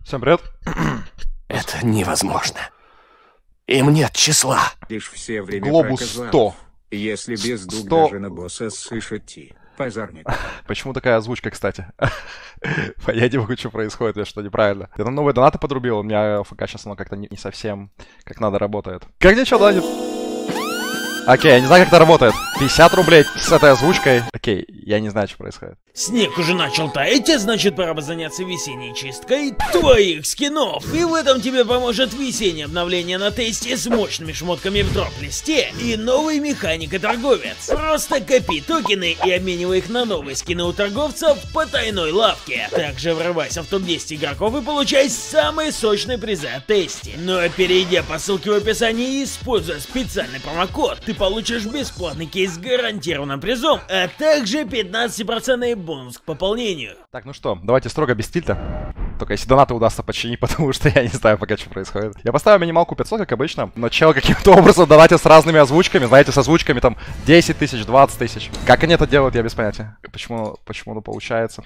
Всем привет. Это невозможно. Им нет числа. Лишь все время Глобус 100. Если без дуг 100. даже на босса слышать позорник. Почему такая озвучка, кстати? Я не могу, что происходит, я что неправильно. Я там новые донаты подрубил, у меня ФК сейчас оно как-то не совсем как надо работает. Как где что донатит? Окей, я не знаю, как это работает. 50 рублей с этой озвучкой. Окей, я не знаю, что происходит. Снег уже начал таять, а значит пора бы заняться весенней чисткой твоих скинов. И в этом тебе поможет весеннее обновление на тесте с мощными шмотками в дроп-листе и новый механик-торговец. Просто копи токены и обменивай их на новые скины у торговцев по тайной лавке. Также врывайся в топ-10 игроков и получай самые сочные призы от тесте. Ну а перейдя по ссылке в описании и используя специальный промокод, ты получишь бесплатный кейс с гарантированным призом, а также 15% бонус к пополнению. Так, ну что, давайте строго без тильта. Только если донаты удастся починить, потому что я не знаю пока, что происходит. Я поставил минималку 500, как обычно, но чел каким-то образом донатит с разными озвучками, знаете, с озвучками там 10 тысяч, 20 тысяч. Как они это делают, я без понятия. Почему оно получается?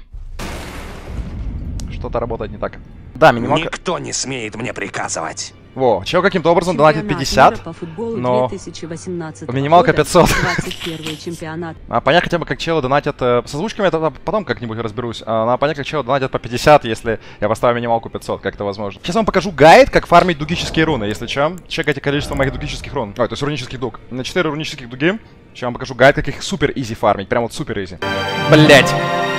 Что-то работает не так. Да, минималка... Никто не смеет мне приказывать. Во, чел каким-то образом донатит 50, но минималка 500. А понять хотя бы, как челы донатят с озвучками, это потом как-нибудь разберусь. А понять, как челы донатят по 50, если я поставлю минималку 500, как это возможно. Сейчас вам покажу гайд, как фармить дугические руны, если что. Чекайте количество моих дугических рун. Ой, то есть рунических дуг. На 4 рунических дуги. Сейчас вам покажу гайд, как их супер изи фармить. Прям вот супер изи. Блять.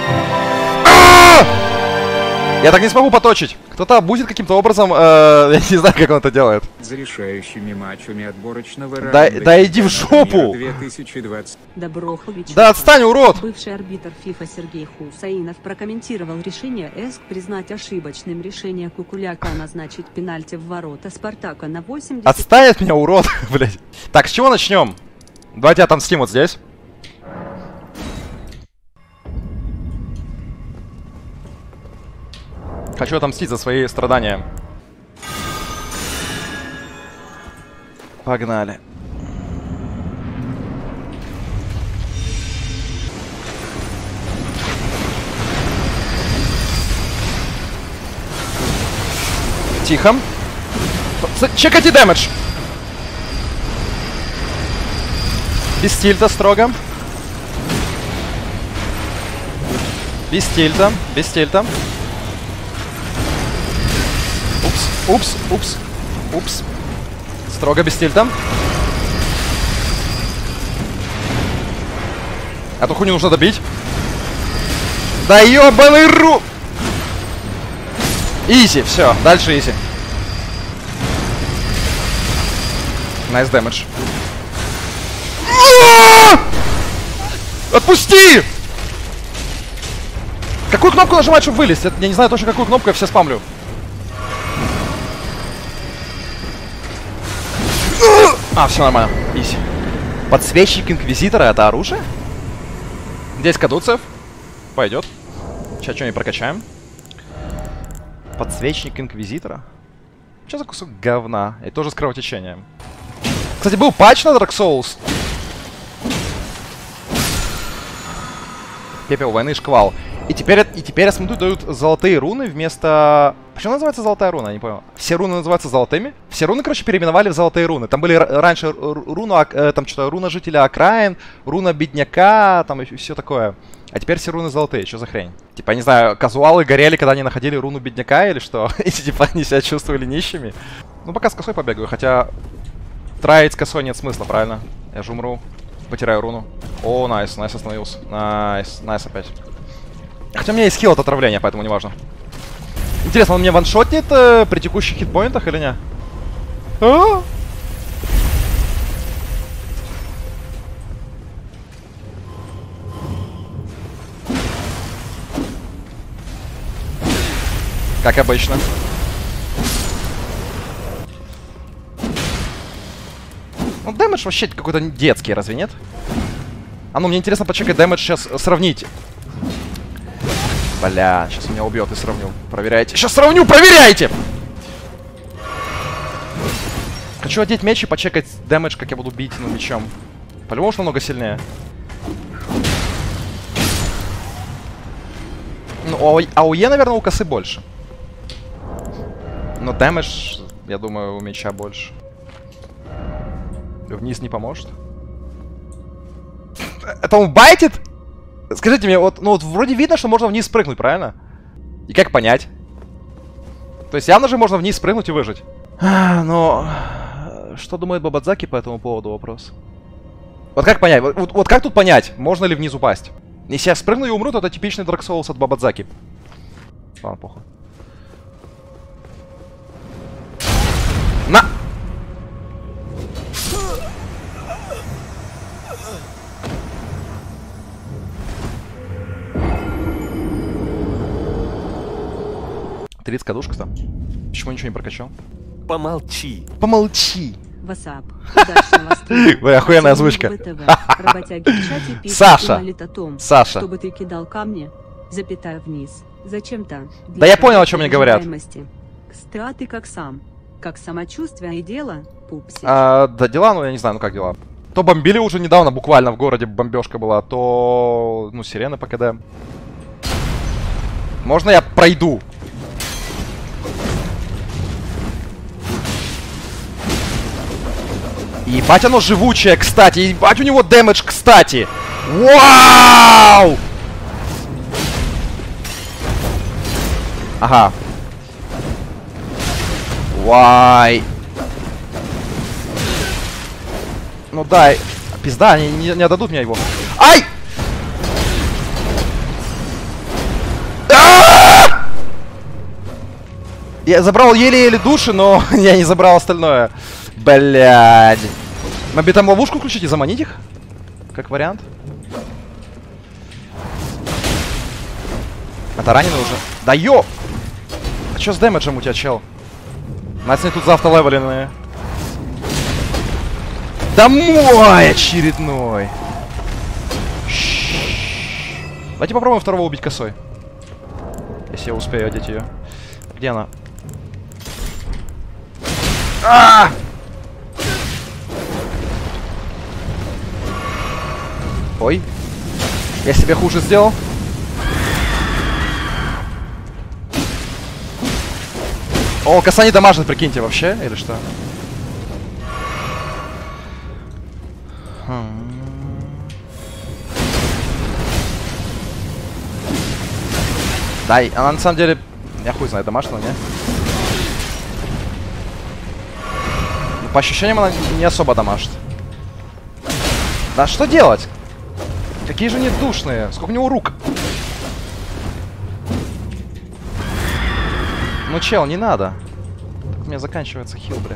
Я так не смогу поточить. Кто-то будет каким-то образом, я не знаю, как он это делает. За решающими матчами отборочного раунда. Да иди в жопу! 2020. Доброхович. Да отстань, урод! Бывший арбитр ФИФА Сергей Хусаинов прокомментировал решение ЭСК признать ошибочным решение Кукуляка назначить пенальти в ворота Спартака на 80. Отстань от меня, урод, блядь. Так, с чего начнем? Давайте отомстим вот здесь. Хочу отомстить за свои страдания. Погнали. Тихо. Чекайте дэмэдж. Без тильта строго. Без тильта, без тильта. Упс, упс, упс. Строго без тильта. Эту хуйню нужно добить. Да ёбаный ру! Изи, все, дальше изи. Найс дэмэдж. Отпусти! Какую кнопку нажимать, чтобы вылезть? Я не знаю точно, какую кнопку, я все спамлю. А, все нормально. Изи. Подсвечник Инквизитора — это оружие? Здесь кадуцев. Пойдет. Сейчас что-нибудь прокачаем. Подсвечник Инквизитора. Что за кусок говна? И тоже с кровотечением. Кстати, был патч на Dark Souls. Пепел войны, шквал. И теперь я смотрю, дают золотые руны вместо... Почему называется золотая руна? Я не понял. Все руны называются золотыми? Все руны, короче, переименовали в золотые руны. Там были раньше там что-то руна жителя окраин, руна бедняка, там и все такое. А теперь все руны золотые. Что за хрень? Типа, я не знаю, казуалы горели, когда они находили руну бедняка или что? И типа они себя чувствовали нищими. Ну, пока с косой побегаю, хотя... Траить с косой нет смысла, правильно? Я же умру. Потеряю руну. О, найс, найс остановился. Найс, найс опять. Хотя у меня есть хил от отравления, поэтому не важно. Интересно, он мне ваншотнет при текущих хитпоинтах или не? Как обычно. Ну, дэмэдж вообще какой-то детский, разве нет? А ну, мне интересно почекать дэмэдж сейчас, сравнить. Бля, сейчас меня убьет и сравню. Проверяйте. Сейчас сравню, проверяйте! Хочу одеть меч и почекать дэмэдж, как я буду бить, ну, мечом. По-любому, что намного сильнее. Ну, АОЕ, наверное, у косы больше. Но дэмэдж, я думаю, у меча больше. Вниз не поможет. Это он байтит? Скажите мне, вот, ну вот вроде видно, что можно вниз спрыгнуть, правильно? И как понять? То есть явно же можно вниз спрыгнуть и выжить. Но... Что думает Бабадзаки по этому поводу, вопрос? Вот как понять? Вот как тут понять, можно ли вниз упасть? Если я спрыгну и умру, то это типичный Dark Souls от Бабадзаки. Ладно, похуй. На! Тридцать кадушка-то. Почему ничего не прокачал? Помолчи. Помолчи. Васап. Удачного стрима. Вы охуенная озвучка. Работяги в чате пишут Саша. и молит о том, Саша. чтобы ты кидал камни, запятая вниз. Зачем-то. Да я понял, о чем мне говорят. Кстати, ты как сам. Как самочувствие и дело, пупсик. Да дела, ну я не знаю, ну как дела. То бомбили уже недавно, буквально в городе бомбежка была, то... Ну, сирены по КД. Можно я пройду? Ебать, оно живучее, кстати. Ебать, у него дэмэдж, кстати. Вау! Ага. Вай. Ну дай. Пизда, они не отдадут мне его. Ай! Я забрал еле-еле души, но я не забрал остальное. Блядь. Могли там ловушку включить и заманить их? Как вариант. Это раненый уже. Да ё! А чё с дэмэджем у тебя, чел? Нас не тут за автолевеленные. Домой очередной! Давайте попробуем второго убить косой. Если я успею одеть ее. Где она? А! Ой. Я себе хуже сделал. О, коса не дамажит, прикиньте, вообще, или что? Дай, она на самом деле... Я хуй знаю, дамажит, но не. По ощущениям она не особо дамажит. Да что делать? Какие же они душные. Сколько у него рук? Ну, чел, не надо. Так у меня заканчивается хил, бля.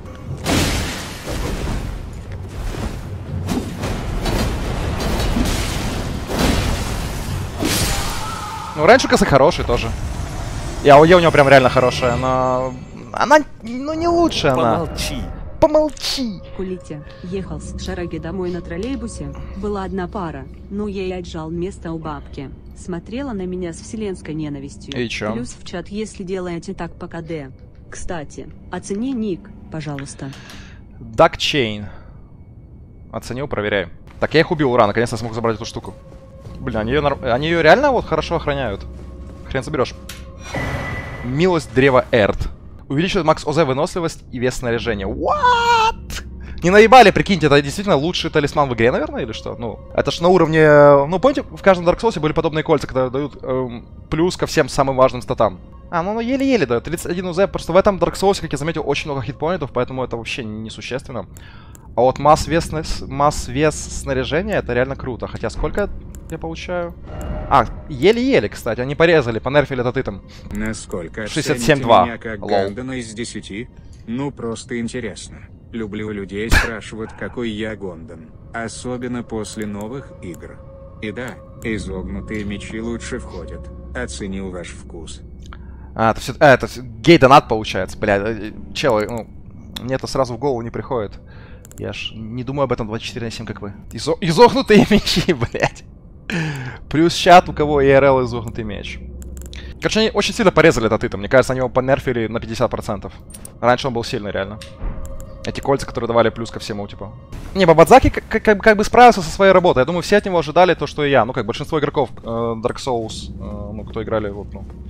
Ну, раньше коса хороший тоже. И АОЕ у него прям реально хорошая, но... Она, ну, не лучшая она. Помолчи. Помолчи. Кулите, ехал с Шараги домой на троллейбусе, была одна пара, но я ей отжал место у бабки. Смотрела на меня с вселенской ненавистью. И чё? Плюс в чат, если делаете так по КД. Кстати, оцени ник, пожалуйста. Дакчейн. Оценил, проверяй. Так, я их убил, ура, наконец-то смог забрать эту штуку. Блин, они ее реально вот хорошо охраняют. Хрен заберешь. Милость древа Эрт. Увеличивает макс ОЗ, выносливость и вес снаряжения. What? Не наебали, прикиньте, это действительно лучший талисман в игре, наверное, или что? Ну, это ж на уровне... Ну, помните, в каждом Dark Souls были подобные кольца, которые дают плюс ко всем самым важным статам. Ну еле-еле дает. 31 УЗ, просто в этом Dark Souls, как я заметил, очень много хитпоинтов, поэтому это вообще несущественно. А вот масс-вес снаряжения, это реально круто. Хотя сколько я получаю? Еле-еле, кстати, они порезали, понерфили этот итем. Насколько 67-2. меня как Лол. Гондона из 10? Ну, просто интересно. Люблю людей спрашивать, какой я Гондон. Особенно после новых игр. И да, изогнутые мечи лучше входят. Оценил ваш вкус. Это все... это гей-донат получается, бля. Чел, ну, мне это сразу в голову не приходит. Я ж не думаю об этом 24/7, как вы. Изогнутые мечи, блядь. Плюс чат, у кого ИРЛ изогнутый меч. Короче, они очень сильно порезали этот итем. Мне кажется, они его понерфили на 50%. Раньше он был сильный, реально. Эти кольца, которые давали плюс ко всему, типа. Не, Бабадзаки как бы справился со своей работой. Я думаю, все от него ожидали то, что и я. Ну, как большинство игроков Dark Souls, ну, кто играли вот, ну,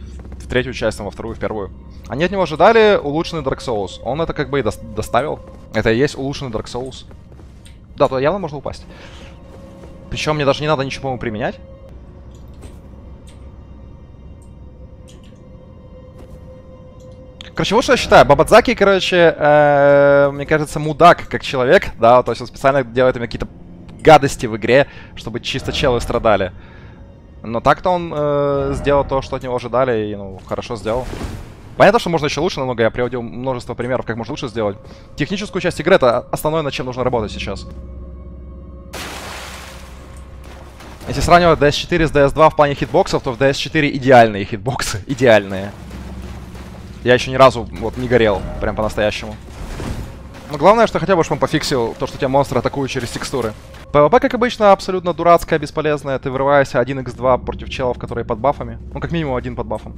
третью часть, во вторую, в первую. Они от него ожидали улучшенный Dark Souls. Он это как бы и доставил. Это и есть улучшенный Dark Souls. Да, туда явно можно упасть. Причем мне даже не надо ничего, по-моему, применять. Короче, вот что я считаю. Бабадзаки, короче, мне кажется, мудак как человек, да, то есть он специально делает им какие-то гадости в игре, чтобы чисто челы страдали. Но так-то он сделал то, что от него ожидали, и, ну, хорошо сделал. Понятно, что можно еще лучше намного, я приводил множество примеров, как можно лучше сделать. Техническую часть игры — это основное, над чем нужно работать сейчас. Если сравнивать DS4 с DS2 в плане хитбоксов, то в DS4 идеальные хитбоксы, идеальные. Я еще ни разу вот не горел, прям по-настоящему. Но главное, что хотя бы он пофиксил то, что тебя монстры атакуют через текстуры. ПВП, как обычно, абсолютно дурацкая, бесполезная. Ты вырываешься 1х2 против челов, которые под бафами. Ну, как минимум один под бафом.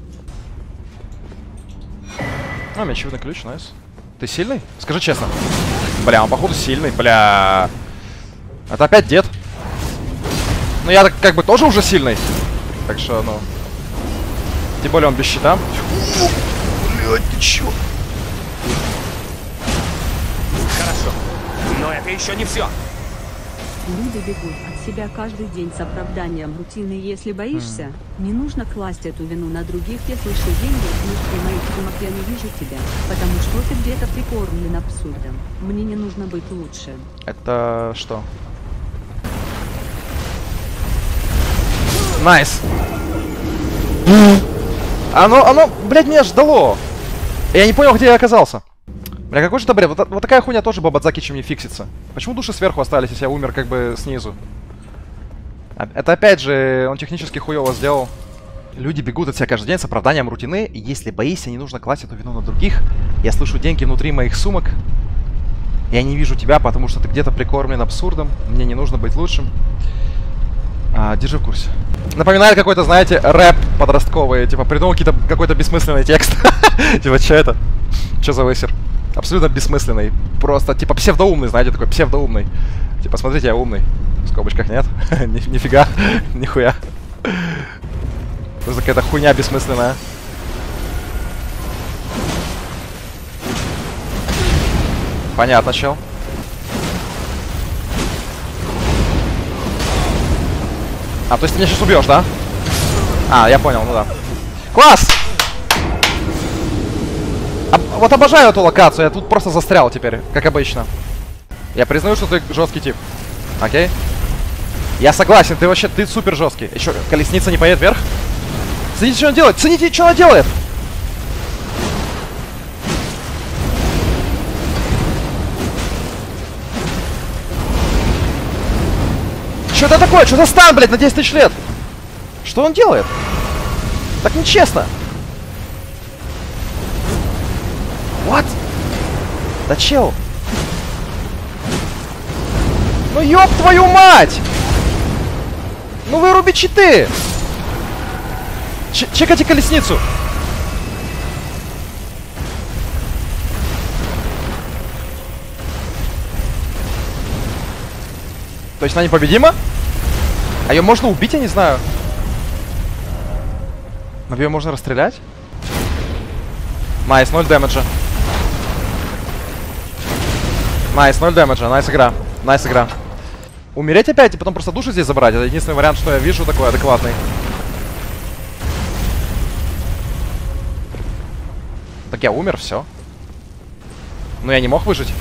А, мечевидный ключ, найс. Ты сильный? Скажи честно. Бля, он походу сильный, бля. Это опять дед. Ну, я так как бы тоже уже сильный. Так что, ну... Тем более он без щита. Блядь, ты чё? Хорошо, но это еще не все. Люди бегут от себя каждый день с оправданием рутины. Если боишься, не нужно класть эту вину на других. Я слышу деньги внутри моих сумок, я не вижу тебя, потому что ты где-то прикормлен абсурдом. Мне не нужно быть лучше. Это что? Найс. Оно, блядь, меня ждало. Я не понял, где я оказался. Бля, какой же это бред? Вот такая хуйня тоже Бабадзаки чем не фиксится. Почему души сверху остались, если я умер как бы снизу? Это опять же, он технически хуёво сделал. Люди бегут от себя каждый день с оправданием рутины. И если боишься, не нужно класть эту вину на других. Я слышу деньги внутри моих сумок. Я не вижу тебя, потому что ты где-то прикормлен абсурдом. Мне не нужно быть лучшим. Держи в курсе. Напоминает какой-то, знаете, рэп подростковый. Типа, придумал какой-то бессмысленный текст. Типа, что это? Что за высер? Абсолютно бессмысленный. Просто, типа, псевдоумный, знаете, такой псевдоумный. Типа, смотрите, я умный. В скобочках нет. Нифига. Нихуя. Просто какая-то хуйня бессмысленная. Понятно, чел. То есть ты меня сейчас убьешь, да? Я понял, ну да. Класс! Вот обожаю эту локацию, я тут просто застрял теперь, как обычно. Я признаю, что ты жесткий тип. Окей? Я согласен, ты супер жесткий. Еще колесница не поедет вверх? Цените, что она делает! Цените, что она делает! Что это такое? Что за стан, блядь, на 10 тысяч лет? Что он делает? Так нечестно. What? Да чел. Ну ёб твою мать! Ну выруби читы! Чекайте колесницу! То есть она непобедима? А ее можно убить, я не знаю. Но ее можно расстрелять? Найс, 0 дэмэджа. Найс, 0 дэмэджа. Найс игра. Найс игра. Умереть опять и потом просто души здесь забрать. Это единственный вариант, что я вижу такой адекватный. Так я умер, все. Но я не мог выжить.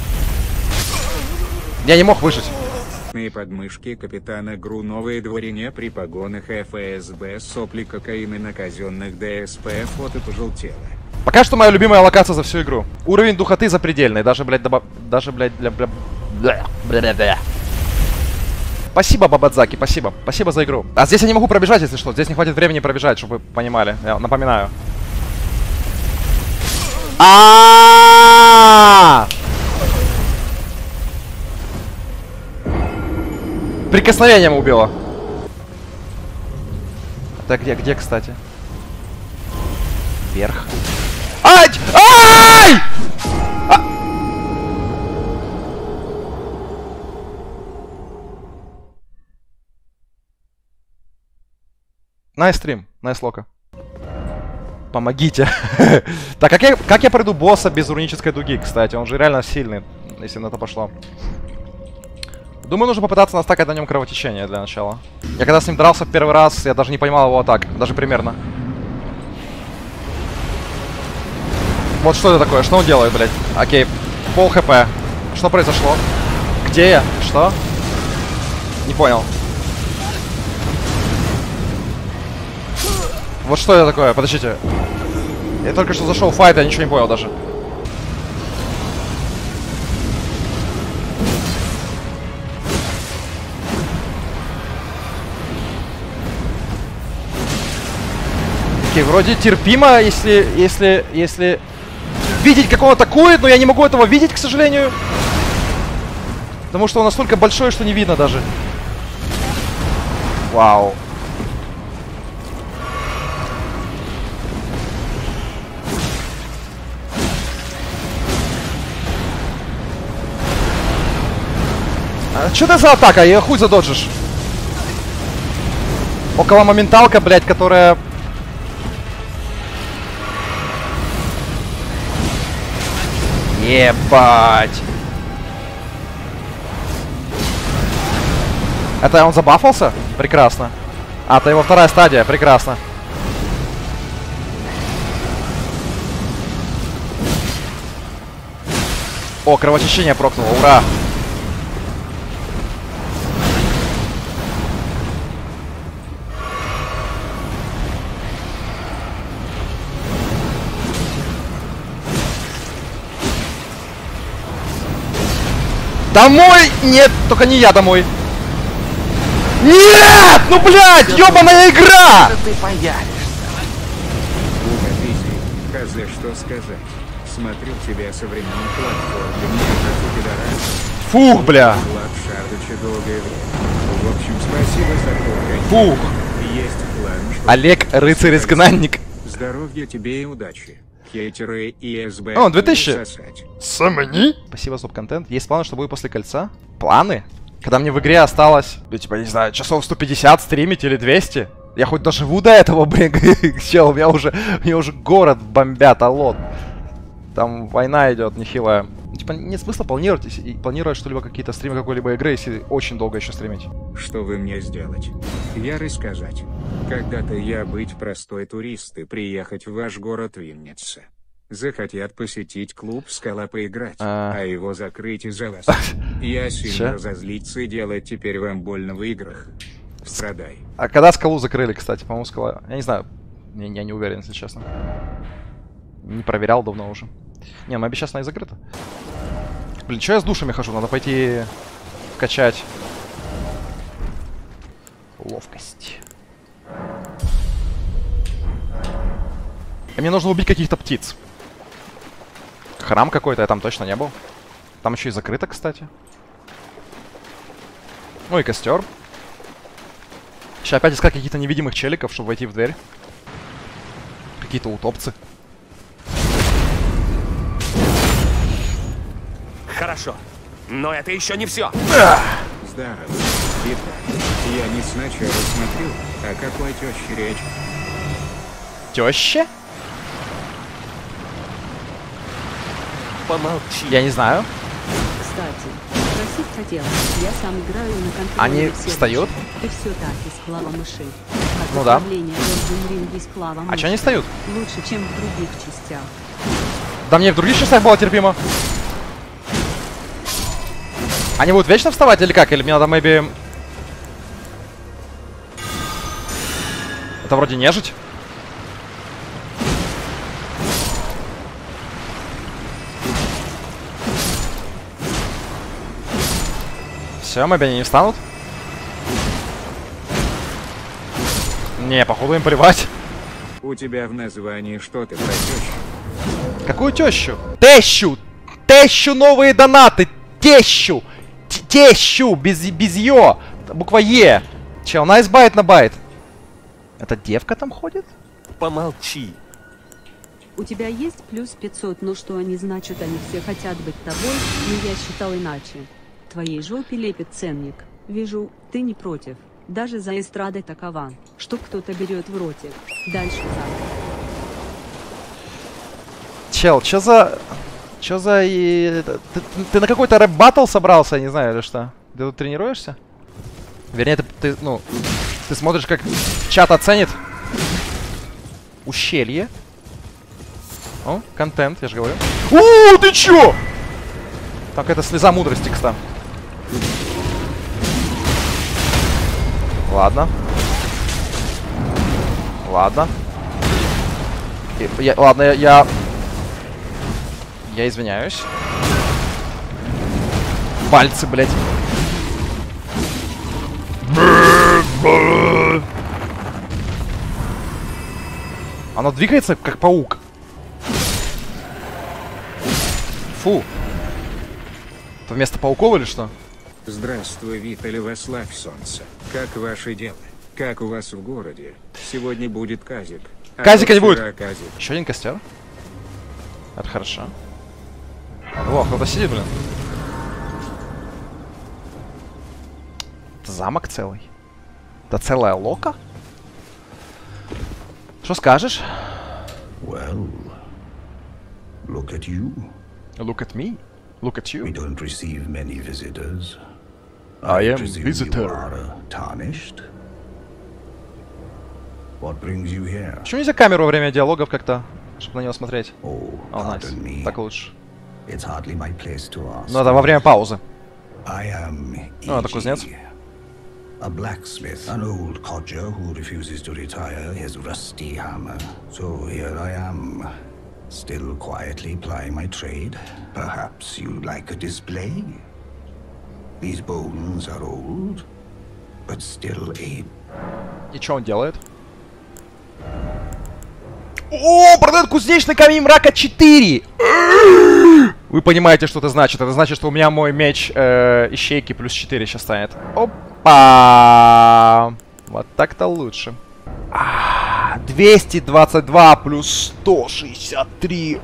Я не мог выжить. Подмышки капитана ГРУ новые дворине при погонах ФСБ, сопли кокаины на казенных ДСП, фото пожелтело. Пока что моя любимая локация за всю игру. Уровень духоты запредельный, даже, блядь, Спасибо, Бабадзаки, спасибо. Спасибо за игру. А здесь я не могу пробежать, если что. Здесь не хватит времени пробежать, чтобы вы понимали. Я напоминаю. Прикосновением убило. Это где, кстати? Вверх. Ай! Ай! Найс стрим, найс лока. Помогите. Так, как я пройду босса без рунической дуги, кстати? Он же реально сильный, если на это пошло. Думаю, нужно попытаться настакать на нем кровотечение для начала. Я когда с ним дрался в первый раз, я даже не понимал его атак. Даже примерно. Вот что это такое? Что он делает, блядь? Окей. Пол хп. Что произошло? Где я? Что? Не понял. Вот что это такое? Подождите. Я только что зашел в файт, я ничего не понял даже. Окей, вроде терпимо, если видеть, как он атакует, но я не могу этого видеть, к сожалению. Потому что он настолько большой, что не видно даже. Вау. А что это за атака? Ее хуй задоджишь. Около моменталка, блядь, которая... Ебать. Это он забафался? Прекрасно. А, это его вторая стадия. Прекрасно. О, кровотечение прокнуло. Ура. Домой! Нет, только не я домой. Нет! Ну, блядь, ёбаная игра! Ты появишься. Казе, что сказать. Смотрю тебя со времен платформы. Мне кажется, пидорас. Фух, бля. Влад Шардыча долгое время. В общем, спасибо за то, Фух. Есть план, что... Олег, рыцарь-изгнанник. Здоровья тебе и удачи. Хейтеры и СБ... О, 2000. сосать. Самани? Спасибо за топ-контент. Есть планы, что будет после кольца? Планы? Когда мне в игре осталось, ну, типа, не знаю, часов 150 стримить или 200? Я хоть доживу до этого, блин, чел, у меня уже город бомбят, алло. Там война идет нехилая. Типа, нет смысла планировать что-либо, какие-то стримы какой-либо игры, если очень долго еще стримить. Что вы мне сделать? Я рассказать. Когда-то я быть простой турист и приехать в ваш город Винница. Захотят посетить клуб «Скала» поиграть, а его закрыть из-за вас. Я сильно разозлиться и делать теперь вам больно в играх. Страдай. А когда «Скалу» закрыли, кстати, по-моему, «Скала»? Я не знаю. Я не уверен, если честно. Не проверял давно уже. Не, мы сейчас она и закрыта. Блин, что я с душами хожу? Надо пойти вкачать ловкость. И мне нужно убить каких-то птиц. Храм какой-то, я там точно не был. Там еще и закрыто, кстати. Ну и костер. Сейчас опять искать каких-то невидимых челиков, чтобы войти в дверь. Какие-то утопцы. Хорошо. Но это еще не все. Здорово. Итак, я не сначала смотрю, о какой тёще речь. Теща? Помолчи. Я не знаю. Кстати, спросить хотела. Я сам играю на контроле. Они все встают? И все так, из клава мыши. Ну да. А что они встают? Лучше, чем в других частях. Да мне в других частях было терпимо. Они будут вечно вставать или как? Или мне надо, maybe... Это вроде нежить. Все, maybe они не встанут. Не, походу им плевать. У тебя в названии что ты про тещу? Какую тещу? Тещу! Тещу новые донаты! Тещу! Тещу! Без ё! Буква Е! Чел, найс байт на байт. Эта девка там ходит? Помолчи. У тебя есть плюс 500, но что они значат? Они все хотят быть тобой, но я считал иначе. Твоей жопе лепит ценник. Вижу, ты не против. Даже за эстрадой такова, что кто-то берет в ротик. Дальше так. чел, чё за... Чё за... Ты на какой-то рэп-баттл собрался, я не знаю, или что? Ты тут тренируешься? Вернее, ты, ну... Ты смотришь, как чат оценит ущелье. О, контент, я же говорю. О, ты чё? Так, это слеза мудрости, кстати. Ладно. Ладно. Ладно, я извиняюсь. Пальцы, блядь. Оно двигается, как паук. Фу. Это вместо пауков или что? Здравствуй, Виталий, Вославь Солнце. Как ваши дела? Как у вас в городе? Сегодня будет казик. Казика не будет. Казик. Еще один костер. Это хорошо. О, кто-то сидит, блин. Это замок целый. Это целая лока? Что скажешь? Well, look at you. Look at me. Look at We you. don't receive many visitors. I am presume visitor. You are tarnished. What brings you here? Почему нельзя камеру во время диалогов как-то, чтобы на него смотреть? Oh, О, найс. pardon me. Так лучше. It's hardly my place to ask. Ну, это во время паузы. I am Ну, это кузнец. a blacksmith, an old codger who refuses to retire his rusty hammer. So here I am, still quietly plying my trade. Perhaps you'd like a display? These bones are old, but still a... И что он делает? О, продает кузнечный камень мрака 4! Вы понимаете, что это значит? Это значит, что у меня мой меч ищейки плюс 4 сейчас станет. Опа! Вот так-то лучше. 222 плюс 163.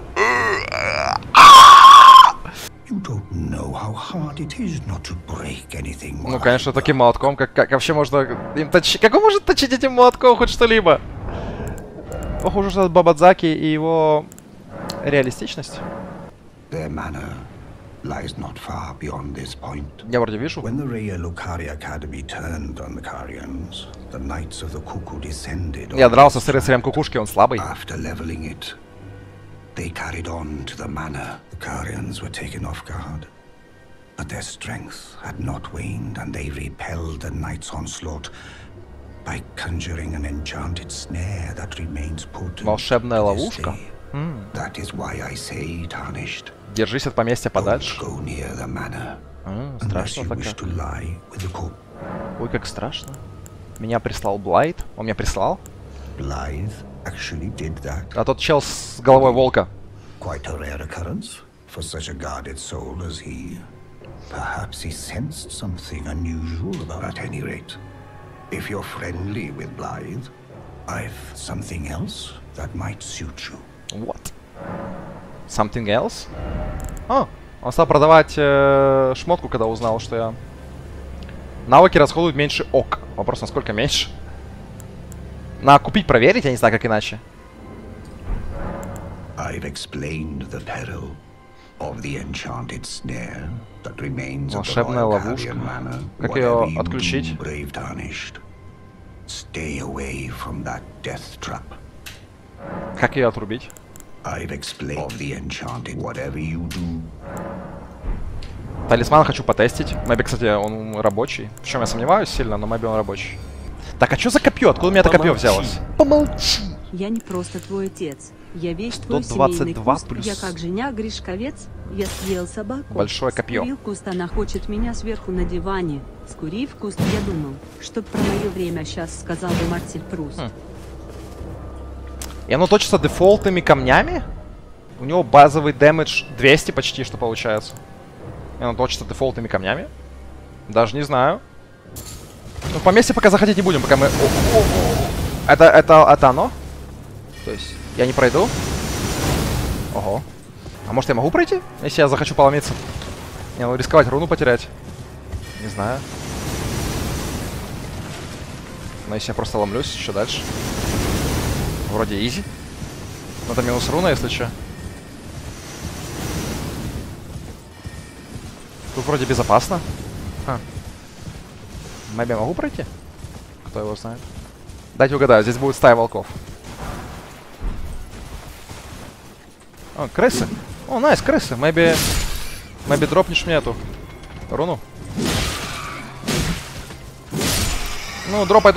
You don't know how hard it is not to break anything. Ну, конечно, таким молотком. Как вообще можно... Как он может точить этим молотком хоть что-либо? Похоже, что это Бабадзаки и его реалистичность. Their manor lies not far beyond this point. Я вроде вижу. When the Raya Lucari Academy turned on the Carians, the Knights of the Cuckoo descended. Я дрался с рыцарем кукушки, он слабый. After leveling it, they carried on to the manor. The Carians were taken off guard, but their strength had not waned, and they repelled the Knights' onslaught by conjuring an enchanted snare that remains potent. Волшебная to this ловушка. day. That is why I say tarnished. Держись от поместья подальше. Don't go near the manor, unless Страшно you так wish как. to lie with the corpse. Ой, как страшно. Меня прислал Блайт. Он меня прислал. Blythe actually did that. А тот чел с головой волка. Quite a rare occurrence for such a guarded soul as he. Perhaps he sensed something unusual about. At any rate, if you're friendly with Blythe, I've something else that might suit you. What? Something else? Он стал продавать шмотку, когда узнал, что я... Навыки расходуют меньше ок. Вопрос, насколько меньше? Надо купить, проверить, я не знаю, как иначе. I've explained the peril of the enchanted snare that remains at the Волшебная Royal ловушка. Carian Manor. Как Whatever ее you отключить? do, brave tarnished, stay away from that death trap. Как ее отрубить? I've explained of the enchanted. Whatever you do, Талисман хочу потестить. Мэби, кстати, он рабочий. Причем я сомневаюсь сильно, но Мэби он рабочий. Так, а что за копье? Откуда у меня это копье взялось? Помолчи! Я не просто твой отец. Я весь твой 122 семейный куст. плюс. Я как женя Гришковец. Я съел собаку. Большое копье. Скурил куст, она хочет меня сверху на диване. Скурив куст, я думал, что про мое время сейчас сказал бы Марсель Пруст. И оно точится дефолтными камнями? У него базовый дэмэдж 200 почти, что получается. И оно точится дефолтными камнями? Даже не знаю. Ну, поместье пока заходить не будем, пока мы... Это оно? То есть, я не пройду? Ого. А может я могу пройти? Если я захочу поломиться? Не, ну рисковать, руну потерять. Не знаю. Но если я просто ломлюсь, еще дальше. Вроде изи. Но это минус руна, если что. Тут вроде безопасно. Maybe я могу пройти? Кто его знает? Дайте угадаю, здесь будет стая волков. О, крысы. О, найс, крысы. Maybe дропнешь мне эту руну. Ну, дропай.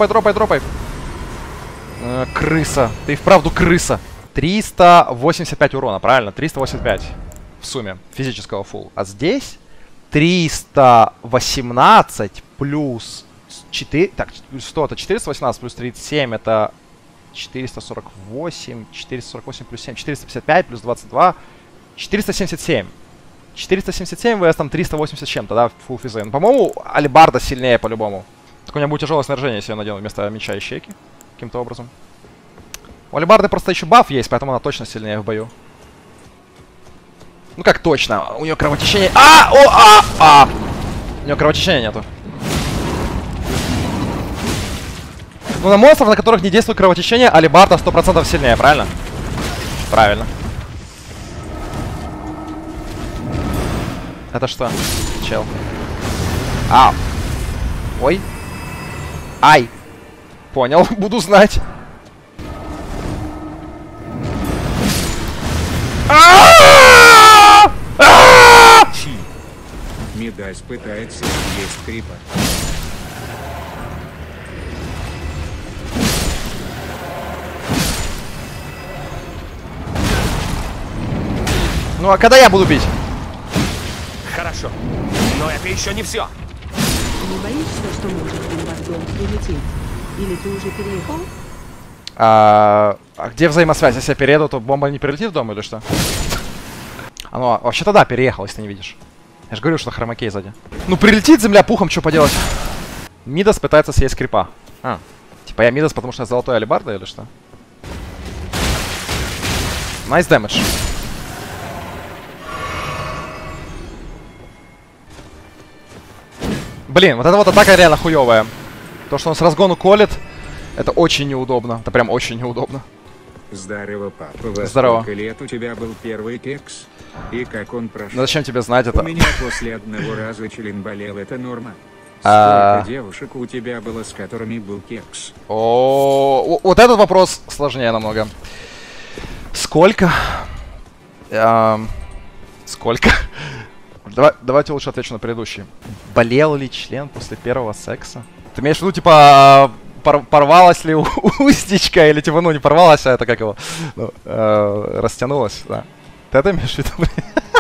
Крыса. Ты вправду крыса. 385 урона, правильно? 385 в сумме физического фулл. А здесь 318 плюс 4... Так, что это? 418 плюс 37 это 448. 448 плюс 7. 455 плюс 22. 477. 477 vs там 380 чем-то, да, фулл физы. По-моему, алебарда сильнее по-любому. Так у меня будет тяжелое снаряжение, если я надену вместо меча и щеки. Каким-то образом. У алебарды просто еще баф есть, поэтому она точно сильнее в бою. Ну как точно? У нее кровотечение... У нее кровотечения нету. Ну на монстров, на которых не действует кровотечение, алебарда 100% сильнее, правильно? Правильно. Это что? Чел. Ау. Ой. Ай. Понял, буду знать. Мидас пытается есть крипа. Ну а когда я буду бить? Хорошо. Но это еще не все. Не боишься, что может бомбардон прилететь? Или ты уже переехал? А где взаимосвязь? Если я перееду, то бомба не прилетит в дом или что? А ну, вообще-то да, переехал, если не видишь. Я же говорю, что хромакей сзади. Ну прилетит земля пухом, что поделать? Мидас пытается съесть крипа. Типа я Мидас, потому что я золотой алебарда или что? Найс дэмэдж. Блин, вот эта вот атака реально хуёвая. То, что он с разгону колет, это очень неудобно. Это прям очень неудобно. Здорово, папа. Во Здорово. сколько лет у тебя был первый кекс? И как он прошел? Ну зачем тебе знать это? У меня после одного раза член болел, это норма. Сколько девушек у тебя было, с которыми был кекс? О, вот этот вопрос сложнее намного. Сколько? Сколько? Давайте лучше отвечу на предыдущий. Болел ли член после первого секса? Ты имеешь в виду, типа, порвалась ли уздечка, или типа, ну, не порвалась, а это как его, ну, растянулась, да. Ты это имеешь в виду, блин?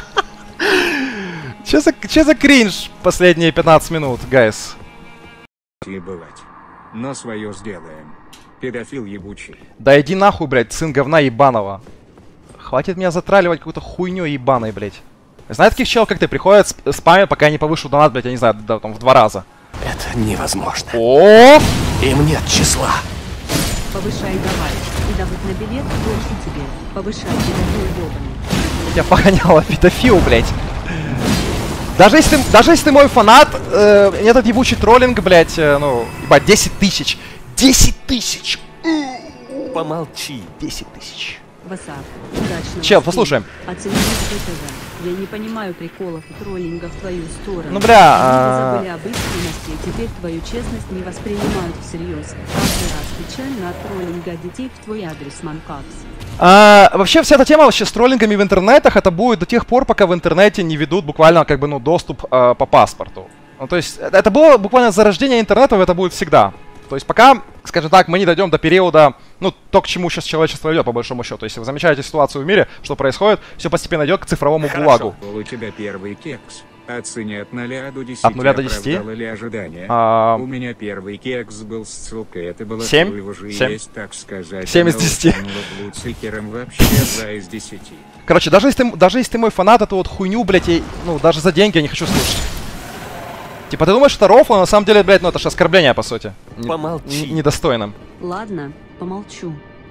Че за кринж последние 15 минут, гайс? И бывать. Но свое сделаем. Педофил ебучий. Да иди нахуй, блядь, сын говна ебаного. Хватит меня затраливать какой-то хуйней ебаной, блядь. Знаешь таких чел, как ты, приходят спамят, пока я не повышу донат, блядь, я не знаю, да, там в 2 раза. Это невозможно. О! Им нет числа. Повышай давай. И добыть на билет больше тебе. Повышай, педофил ёбаный. Я погоняла педофил, блядь. Даже если ты мой фанат, этот ебучий троллинг, блядь, ну, ебать, 10 тысяч. 10 тысяч! Помолчи. 10 тысяч. Васап, удачного Чел, стрима. послушаем. Оцени ТВ. Я не понимаю приколов и троллинга в твою сторону. Ну, бля, Они забыли об искренности, и теперь твою честность не воспринимают всерьез. Каждый раз печально от троллинга детей в твой адрес, Манкакс. Вообще, вся эта тема вообще с троллингами в интернетах, это будет до тех пор, пока в интернете не ведут буквально, как бы, ну, доступ по паспорту. Ну, то есть, это было буквально зарождение интернета, это будет всегда. То есть, пока, скажем так, мы не дойдем до периода, ну, то, к чему сейчас человечество идет, по большому счету. Если вы замечаете ситуацию в мире, что происходит, все постепенно идет к цифровому гулагу. Был у тебя первый кекс. Оцени от 0 до 10. От 0 до 10? Оправдало ли ожидания? У меня первый кекс был с ссылкой. Это было 7? его же 7? есть, так сказать. 7 из 10. Луцикером вообще 2 из 10. Короче, даже если ты мой фанат, эту вот хуйню, блядь, ну, даже за деньги я не хочу слушать. Типа, ты думаешь, что это рофл, а на самом деле, блядь, ну это же оскорбление, по сути. Помолчи. Недостойным. Ладно, помолчу.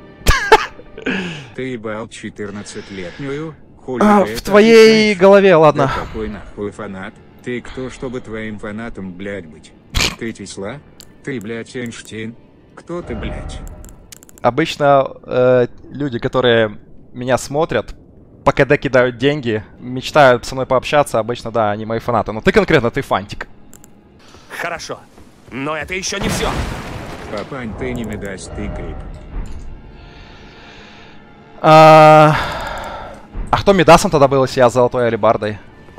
Ты ебал 14-летнюю? Хули В твоей голове, ладно. Да какой нахуй фанат? Ты кто, чтобы твоим фанатом, блядь, быть? Ты Тесла? Ты, блядь, Эйнштейн? Кто ты, блядь? Обычно люди, которые меня смотрят, по КД кидают деньги, мечтают со мной пообщаться, обычно, да, они мои фанаты. Но ты конкретно, ты фантик. Хорошо. Но это еще не все. Папань, ты не медась, ты крип. А кто Мидасом тогда был, если я с золотой алебардой?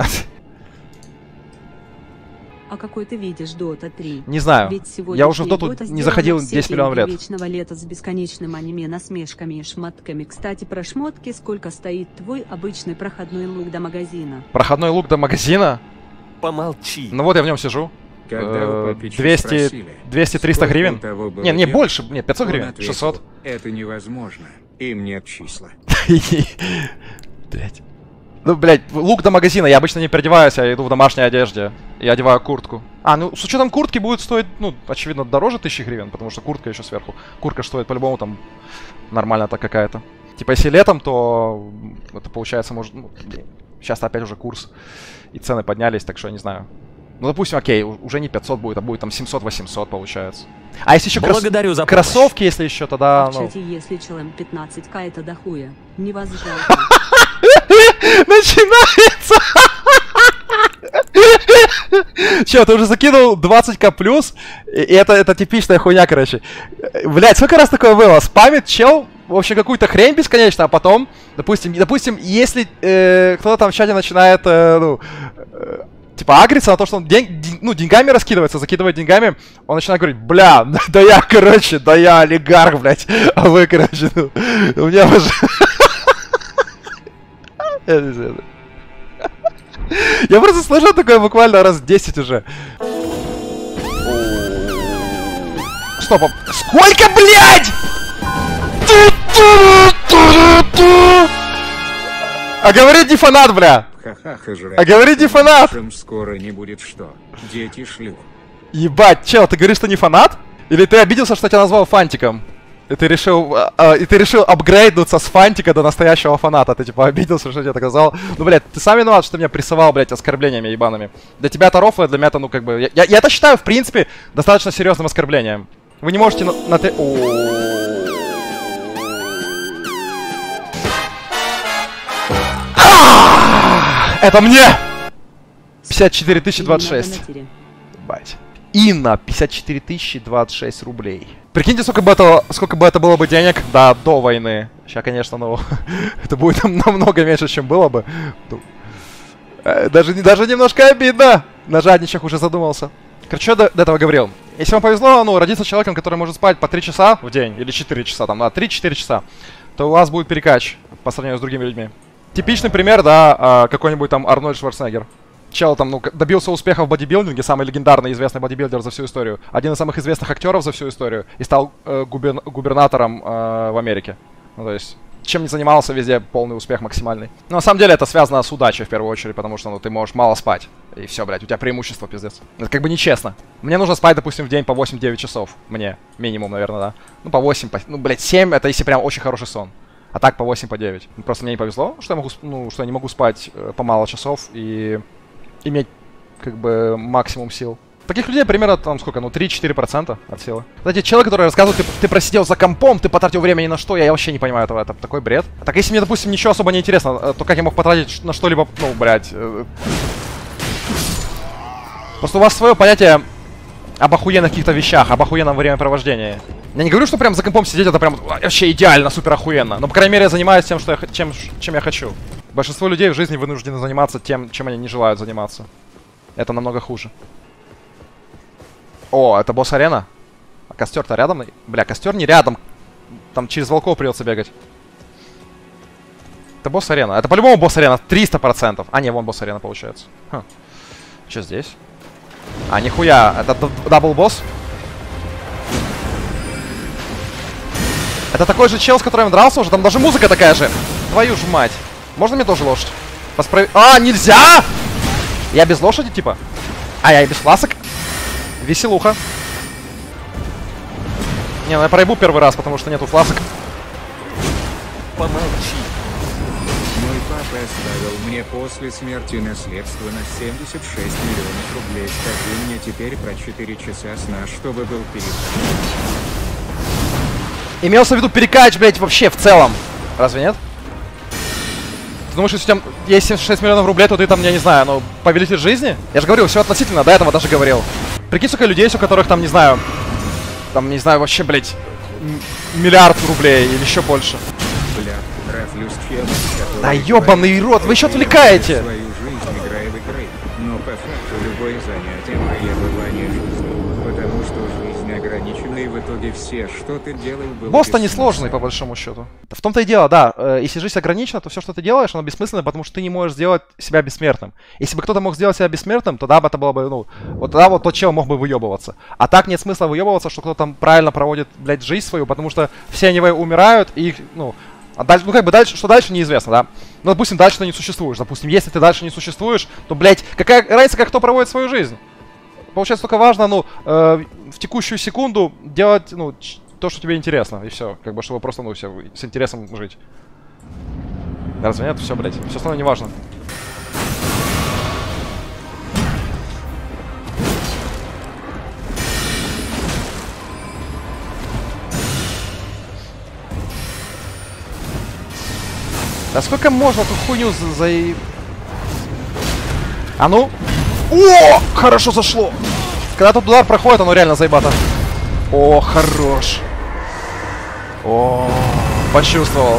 А какой ты видишь Dota 3? Не знаю. Ведь Я уже в сегодняшняя Доту Dota не заходил сделана 10 миллионов лет. вечного лета с бесконечным аниме, насмешками и шмотками. Кстати, про шмотки, сколько стоит твой обычный проходной лук до магазина? Проходной лук до магазина? Помолчи. Ну вот я в нем сижу. Когда у папича 200-300 гривен? Не, больше, нет, 500 он гривен, ответил, 600. Это невозможно. Им нет числа. Блять. Ну, блять, лук до магазина. Я обычно не переодеваюсь, я иду в домашней одежде. Я одеваю куртку. А, ну, с учетом куртки будет стоить, ну, очевидно, дороже 1000 гривен, потому что куртка еще сверху. Куртка стоит по-любому там нормально так какая-то. Типа, если летом, то это получается, может, ну, сейчас опять уже курс. И цены поднялись, так что я не знаю. Ну, допустим, окей, уже не 500 будет, а будет там 700-800 получается. А если еще Благодарю за кроссовки, если еще, тогда, А в ну... чате, если челом 15к, это дохуя. Не вас жалко. Начинается! Че, ты уже закинул 20к плюс? И это типичная хуйня, короче. Блять, сколько раз такое было? Спамит чел, в общем, какую-то хрень бесконечно, а потом, допустим, если кто-то там в чате начинает, типа агриться на то, что он деньгами раскидывается, закидывает деньгами, он начинает говорить: бля, да я олигарх, блять, а вы, короче, ну, у меня уже... Я просто слышал такое буквально раз 10 уже. Стоп, сколько, блядь? А говорит не фанат, бля. Ха-ха, жрать. А говорит не фанат. Скоро не будет что. Дети шлют. Ебать, чел, ты говоришь, что не фанат? Или ты обиделся, что я тебя назвал фантиком? И ты решил апгрейднуться с фантика до настоящего фаната. Ты типа обиделся, что я так сказал. Ну, блядь, ты сам виноват, что ты меня прессовал, блядь, оскорблениями ебаными. Для тебя это рофл, для меня это, ну, как бы... Я это считаю, в принципе, достаточно серьезным оскорблением. Вы не можете Это мне! 54 026. Бать. Инна, 54 026 рублей. Прикиньте, сколько бы это было бы денег, да, до войны. Сейчас, конечно, ну, это будет намного меньше, чем было бы. Даже немножко обидно. На жадничах уже задумался. Короче, что до этого говорил? Если вам повезло, ну, родиться человеком, который может спать по 3 часа в день, или 4 часа, там, 3-4 часа, то у вас будет перекач по сравнению с другими людьми. Типичный пример, да, какой-нибудь там Арнольд Шварценеггер. Чел там, ну, добился успеха в бодибилдинге, самый легендарный и известный бодибилдер за всю историю. Один из самых известных актеров за всю историю. И стал губернатором в Америке. Ну, то есть, чем не занимался, везде полный успех максимальный. Но на самом деле это связано с удачей в первую очередь, потому что, ну, ты можешь мало спать. И все, блядь, у тебя преимущество, пиздец. Это как бы нечестно. Мне нужно спать, допустим, в день по 8-9 часов. Мне. Минимум, наверное, да. Ну, по 8, ну, блядь, 7 это если прям очень хороший сон. А так по 8, по 9. Просто мне не повезло, что я могу, ну, что я не могу спать по мало часов и иметь, как бы, максимум сил. Таких людей примерно, там, сколько, ну, 3-4% от силы. Кстати, человек, который рассказывает, ты просидел за компом, ты потратил время ни на что, я вообще не понимаю этого, это такой бред. Так если мне, допустим, ничего особо не интересно, то как я мог потратить на что-либо, ну, блядь... Просто у вас свое понятие об охуенных каких-то вещах, об охуенном времяпровождении. Я не говорю, что прям за компом сидеть это прям вообще идеально, супер охуенно. Но, по крайней мере, я занимаюсь тем, что чем я хочу. Большинство людей в жизни вынуждены заниматься тем, чем они не желают заниматься. Это намного хуже. О, это босс-арена? А костер-то рядом? Бля, костер не рядом. Там через волков придется бегать. Это босс-арена. Это по-любому босс-арена. 300%. А, не, вон босс-арена получается. Хм. Что здесь? А, нихуя. Это дабл-босс? Это такой же чел, с которым я дрался уже. Там даже музыка такая же. Твою ж мать. Можно мне тоже лошадь? А, нельзя! Я без лошади, типа? А, я и без фласок? Веселуха. Не, ну я проебу первый раз, потому что нету фласок. Помолчи. Мой папа оставил мне после смерти наследство на 76 миллионов рублей. Скажи мне теперь про 4 часа сна, чтобы был перекач. Имелся в виду перекач, блядь, вообще в целом. Разве нет? Ты думаешь, если у тебя есть 76 миллионов рублей, то ты там, я не знаю, ну, повелитель жизни? Я же говорил, все относительно, до этого даже говорил. Прикинь, сколько людей есть, у которых там, не знаю, вообще, блядь, миллиард рублей или еще больше. Бля, трафлю с чем, Да ёбаный рот, вы еще отвлекаете! свою жизнь, играя в игры. Но по факту любое занятие пребывание в жизни. Потому что жизнь ограничена, и в итоге все, что ты делал, было Босс-то бессмысленно. несложный, по большому счету. В том-то и дело, да. Если жизнь ограничена, то все, что ты делаешь, оно бессмысленно, потому что ты не можешь сделать себя бессмертным. Если бы кто-то мог сделать себя бессмертным, то да, это было бы, ну, вот тогда вот тот чел мог бы выебываться. А так нет смысла выебываться, что кто-то там правильно проводит, блядь, жизнь свою, потому что все они умирают, и их, ну, а дальше, ну как бы дальше, что дальше, неизвестно, да. Ну, допустим, дальше ты не существуешь. Допустим, если ты дальше не существуешь, то, блядь, какая разница, как кто проводит свою жизнь? Получается, только важно, ну, в текущую секунду делать, ну, то, что тебе интересно, и все. Как бы, чтобы просто, ну, все с интересом жить. Разве нет? Все, блядь. Все остальное не важно. Да сколько можно эту хуйню А ну? О! Хорошо зашло! Когда тут удар проходит, оно реально заебато. О, хорош. О, почувствовал.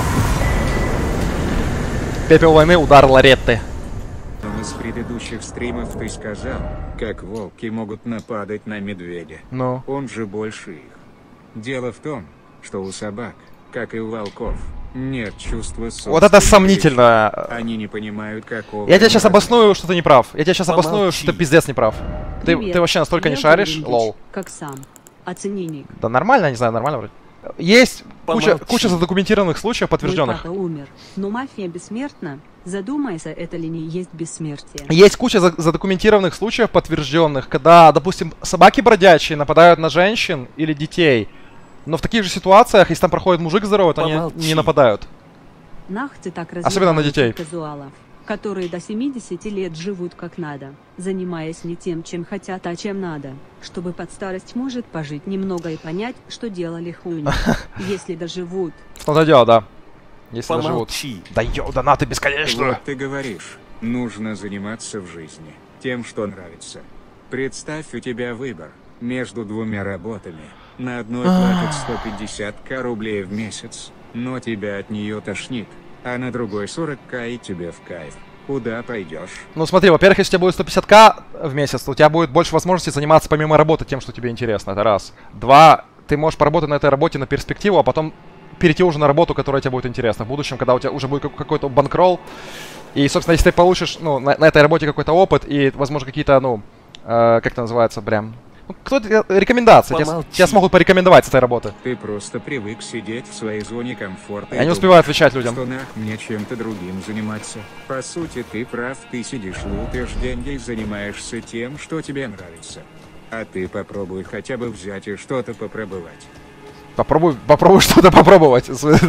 Пепел войны, удар Лоретты. В одном из предыдущих стримов ты сказал, как волки могут нападать на медведя. Ну. Он же больше их. Дело в том, что у собак, как и у волков, нет чувства собственности. Вот это сомнительно. Они не понимают, какого... Я тебя сейчас обосную, что ты не прав. Я тебя сейчас обосную, что ты пиздец не прав. Ты вообще настолько не шаришь, лол. Как сам. Оцененник. Да нормально, я не знаю, нормально вроде. Есть куча задокументированных случаев, подтвержденных. Мой папа умер, но мафия бессмертна. Задумайся, это ли не есть бессмертие. Есть куча задокументированных случаев, подтвержденных, когда, допустим, собаки бродячие нападают на женщин или детей. Но в таких же ситуациях, если там проходит мужик здоровый, то они не нападают. Нах ты так Особенно на детей. Казуалов, которые до 70 лет живут как надо, занимаясь не тем, чем хотят, а чем надо, чтобы под старость может пожить немного и понять, что делали хуйню. Если доживут. В том-то дело, да. Если доживут. Да ёу, донаты бесконечно. Вот ты говоришь, нужно заниматься в жизни тем, что нравится. Представь, у тебя выбор между двумя работами. На одной платят 150к рублей в месяц, но тебя от нее тошнит, а на другой 40к и тебе в кайф. Куда пойдешь? Ну смотри, во-первых, если у тебя будет 150к в месяц, то у тебя будет больше возможностей заниматься помимо работы тем, что тебе интересно. Это раз. Два, ты можешь поработать на этой работе на перспективу, а потом перейти уже на работу, которая тебе будет интересна в будущем, когда у тебя уже будет какой-то банкролл. И, собственно, если ты получишь, ну, на этой работе какой-то опыт и, возможно, какие-то, ну, как это называется, прям... Ну, кто-то рекомендации. Тебя смогут порекомендовать с этой работы. Ты просто привык сидеть в своей зоне комфорта. Я не успеваю отвечать людям. Что нах мне чем-то другим заниматься. По сути, ты прав, ты сидишь, лутаешь деньги и занимаешься тем, что тебе нравится. А ты попробуй хотя бы взять и что-то попробовать. Попробуй что-то попробовать.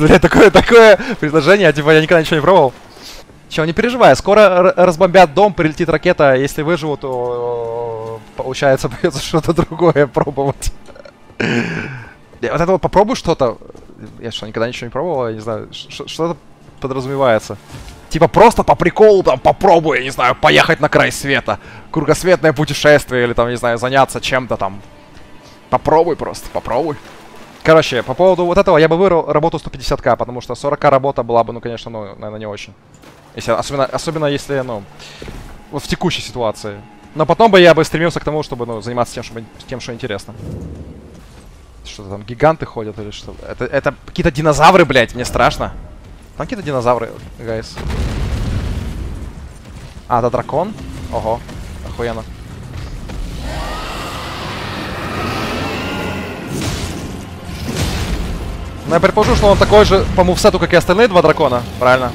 Такое предложение, типа я никогда ничего не пробовал. Чего, не переживай, скоро разбомбят дом, прилетит ракета, если выживу, то получается придется что-то другое пробовать. Вот это вот попробуй что-то. Я что, никогда ничего не пробовал, я не знаю, что это подразумевается. Типа просто по приколу там попробуй, я не знаю, поехать на край света. Кругосветное путешествие или там, не знаю, заняться чем-то там. Попробуй просто, попробуй. Короче, по поводу вот этого я бы выбрал работу 150к, потому что 40к работа была бы, ну, конечно, ну, наверное, не очень. Если, особенно если, ну, вот в текущей ситуации. Но потом бы я бы стремился к тому, чтобы, ну, заниматься тем, что интересно. Что-то там, гиганты ходят или что? Это какие-то динозавры, блядь, мне страшно. Там какие-то динозавры, гайс. А, это дракон? Ого, охуенно. Ну, я предположу, что он такой же по мувсету, как и остальные два дракона, правильно?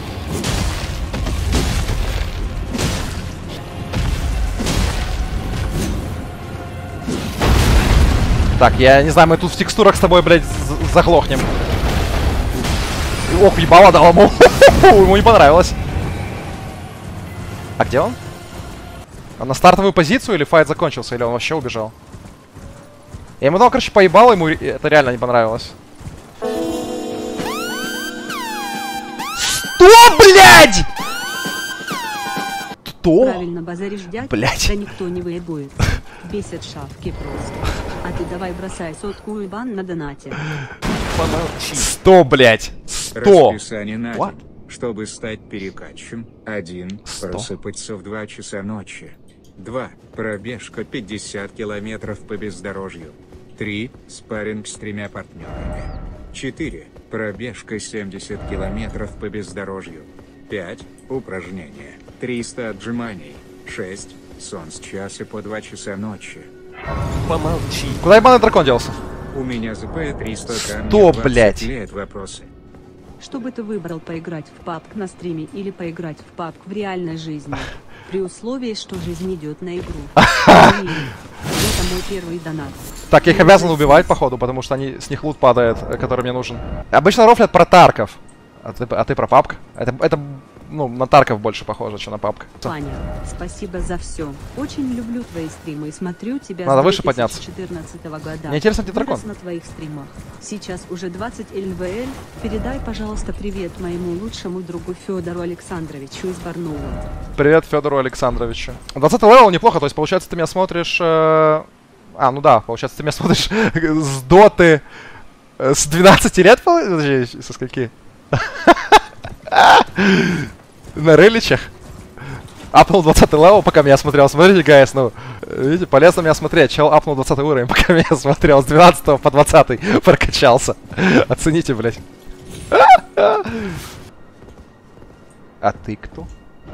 Так, я не знаю, мы тут в текстурах с тобой, блядь, заглохнем. Ох, ебало дал ему. Ему не понравилось. А где он? Он на стартовую позицию или файт закончился, или он вообще убежал? Я ему дал, короче, поебал, ему это реально не понравилось. Что, блядь? Что? Правильно базаришь, дядь? Блядь. Да никто не выебует. Бесят шавки просто. А ты давай бросай сотку и бан на донате. Помолчи. 100, блядь. 100. Расписание на What? день. Чтобы стать перекачем. 1. 100. Просыпаться в 2 часа ночи. 2. Пробежка 50 километров по бездорожью. 3. Спарринг с 3 партнерами. 4. Пробежка 70 километров по бездорожью. 5. Упражнения. 300 отжиманий. 6. Сон с часа по 2 часа ночи. Помолчи. Куда ебаный дракон делся? У меня ЗП 300 к. Что, блядь? Лет вопросы. Что бы ты выбрал, поиграть в PUBG на стриме или поиграть в PUBG в реальной жизни? При условии, что жизнь идет на игру. Это мой первый донат. Так, я их обязан убивать, походу, потому что с них лут падает, который мне нужен. Обычно рофлят про тарков. А ты про папк? Это, ну, на тарков больше похоже, чем на папк. Ваня, спасибо за все. Очень люблю твои стримы и смотрю тебя Надо с выше подняться. 2014 года. Мне интересно, где дракон. Вырос на твоих стримах. Сейчас уже 20 ЛВЛ. Передай, пожалуйста, привет моему лучшему другу Федору Александровичу из Барнаула. Привет Федору Александровичу. 20 левел неплохо, то есть получается ты меня смотришь... А, ну да, получается ты меня смотришь с доты с 12 лет, подожди, со скольки? На реличах. Апнул 20 левел, пока меня смотрел. Смотрите, гайс, ну, видите, полезно меня смотреть. Чел апнул 20 уровень, пока меня смотрел. С 12 по 20 прокачался. Оцените, блядь. А ты кто?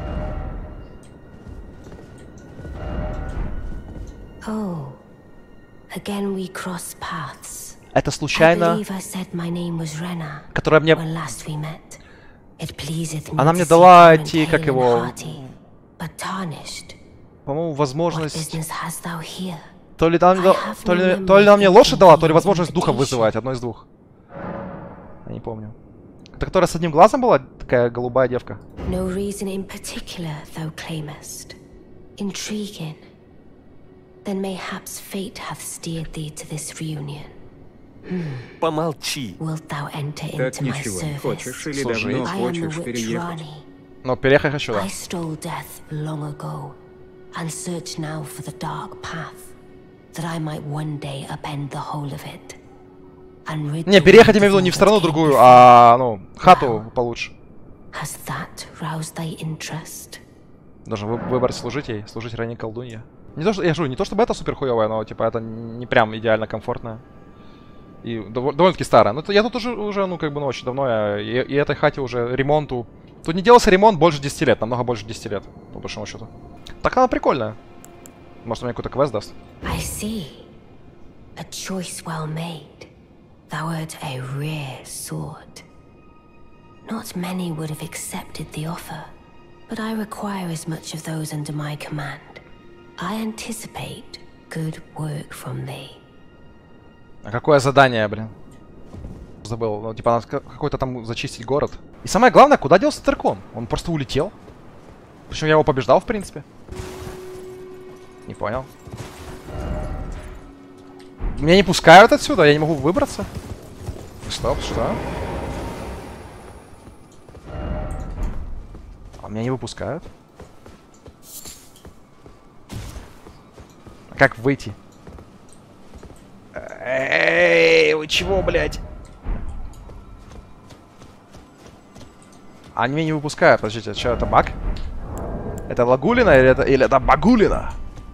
Oh, again we cross paths. Это I случайно, believe I said my name was Rena которая мне... when last we met. It pleaseth me Она to мне see дала current эти, как hale and его, hearty, but tarnished. по-моему, What возможность... business hast thou here? То ли она мне лошадь дала, то ли возможность духа вызывать. Одно из двух. Я не помню. Это которая с одним глазом была? Такая голубая девка. No reason in particular thou claimest. Intriguing. Then mayhaps fate hath steered thee to this reunion. Помолчи. Wilt thou enter Так into my ничего не хочешь service? или Служить. давно I am the хочешь witch переехать? Rani. Но переехать хочу, да. I stole death long ago, and search now for the dark path, that I might one day upend the whole of it. And rid Не, the переехать я world имею в виду of не all в страну that came другую, before. а, ну, хату получше. Has that roused thy interest? Даже выбрать служить ей, служить ранее колдунья. Не то, что, я говорю, не то чтобы это супер хуёвое, но типа это не прям идеально комфортное. И довольно-таки старое. Но я тут уже, ну, как бы, ну, очень давно, и этой хате уже ремонту... Тут не делался ремонт больше 10 лет, намного больше 10 лет, по большому счету. Так она прикольная. Может, мне какой-то квест даст. I see. A choice well made. Thou art a rare sword. Not many would have accepted the offer, but I require as much of those under my command. I anticipate good work from thee. А какое задание, блин? Забыл. Ну, типа, надо какой-то там зачистить город. И самое главное, куда делся дракон? Он просто улетел. Причем я его побеждал, в принципе. Не понял. Меня не пускают отсюда, я не могу выбраться. Стоп, что? А меня не выпускают? А как выйти? Эй, вы чего, блядь? Они меня не выпускают. Подождите, что это баг? Это Лагулина или это Багулина?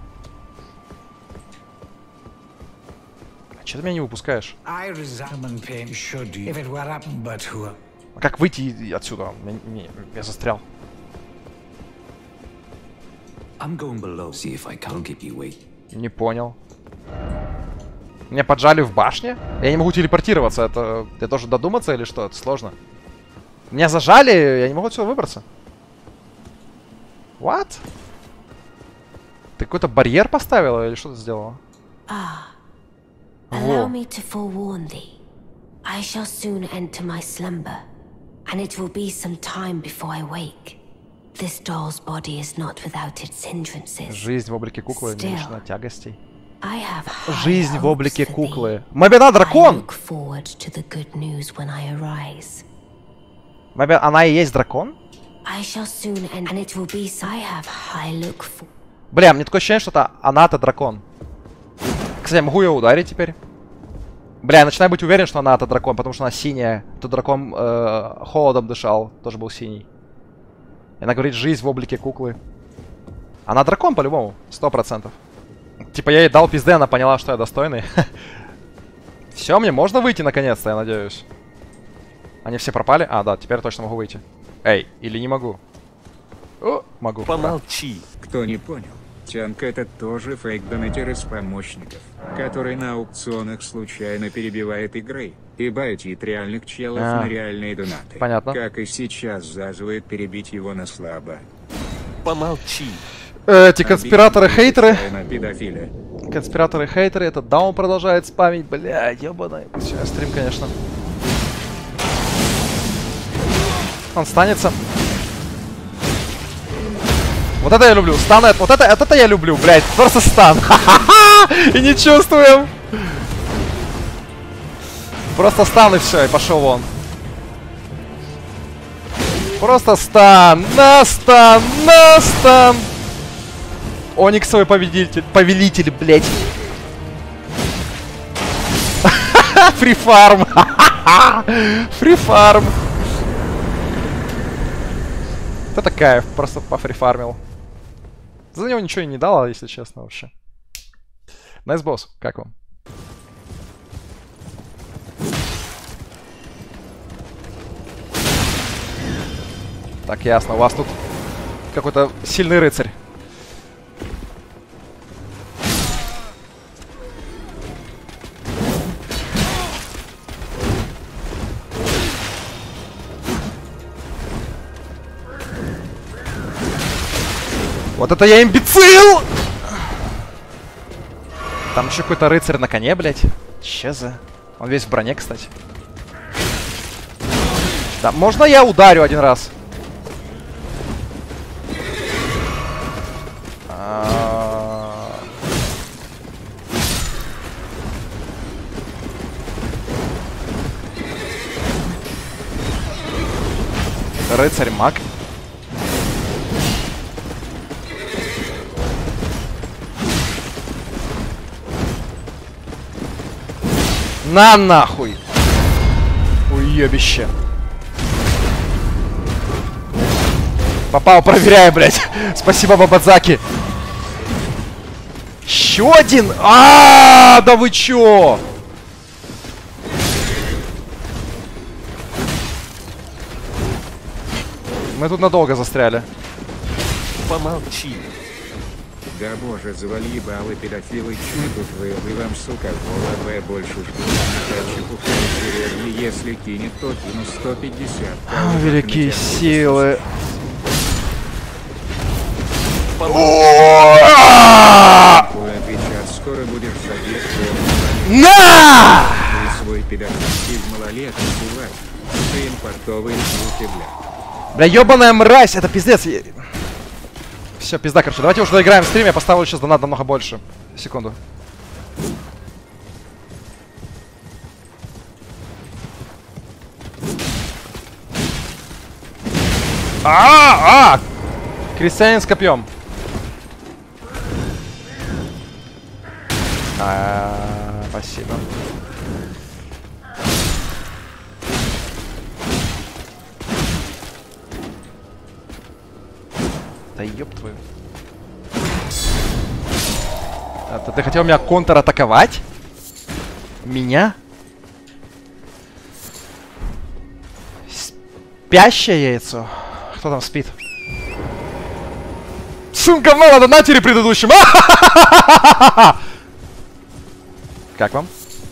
А что ты меня не выпускаешь? I resummon pain should if it were up but who. А как выйти отсюда? Я застрял. I'm going below. See if I can't keep you wait. Не понял. Меня поджали в башне? Я не могу телепортироваться. Это... Я должен додуматься или что? Это сложно. Меня зажали, я не могу отсюда выбраться. What? Ты какой-то барьер поставила или что ты сделала? Allow me to forewarn thee. I shall soon enter my slumber, and it will be some time before I wake. This doll's body is not without its hindrances. Жизнь в облике куклы не лишена тягостей. I have high Жизнь в hopes облике for thee. куклы. Мобина I дракон! look forward to the good news when I arise. Она и есть дракон? I shall soon end, and it will be so I have high look for. Бля, мне такое ощущение, что это она-то дракон. Кстати, могу ее ударить теперь. Бля, я начинаю быть уверен, что она-то дракон, потому что она синяя. Тут дракон холодом дышал, тоже был синий. И она говорит, жизнь в облике куклы. Она дракон по-любому, 100%. Типа я ей дал пизды, она поняла, что я достойный. Все, мне можно выйти наконец-то, я надеюсь. Они все пропали? А, да, теперь точно могу выйти. Эй, или не могу? О, могу. Помолчи. Кто не понял, Тянка — это тоже фейк-донатер из помощников, который на аукционах случайно перебивает игры и байтит реальных челов на реальные донаты. Понятно. Как и сейчас зазывает перебить его на слабо. Помолчи. Эти конспираторы-хейтеры. На педофиля. Конспираторы-хейтеры. Этот даун продолжает спамить. Бля, ебаный. Все, стрим, конечно. Он станется. Вот это я люблю. Стан, вот это я люблю, блядь. Просто стан. И не чувствуем. Просто стан и все, и пошел вон. Просто стан. На стан. На стан. Ониксовый повелитель, блядь. Фрифарм. Фрифарм. Это кайф, просто пофрифармил. За него ничего и не дало, если честно, вообще. Найс босс, как вам? Так, ясно, у вас тут какой-то сильный рыцарь. Вот это я имбецил! Там еще какой-то рыцарь на коне, блядь. Че за... Он весь в броне, кстати. Да, можно я ударю один раз? Рыцарь-маг. На нахуй! Уебище. Попал, проверяй, блядь. Спасибо, Бабадзаки. Еще один! Да вы чё? Мы тут надолго застряли. Помолчи. Да боже, завали ебалы, педофилы, чмыкут вы вам, сука, головая больше жду. Если кинет, то кину 150. Великие силы. Отвечать, скоро будешь задерживать. На! Ты свой педофильский малолеток, бывает. Ты импортовый шлюхи, бля. Бля, ёбаная мразь, это пиздец. Все, пизда, короче. Давайте уже доиграем в стриме, я поставлю сейчас донат намного больше. Секунду. Крестьянин с копьем. Спасибо. Да ёб твою. Ты хотел меня контратаковать? Меня? Спящее яйцо? Кто там спит? Сын говна на донатере предыдущем! Как вам?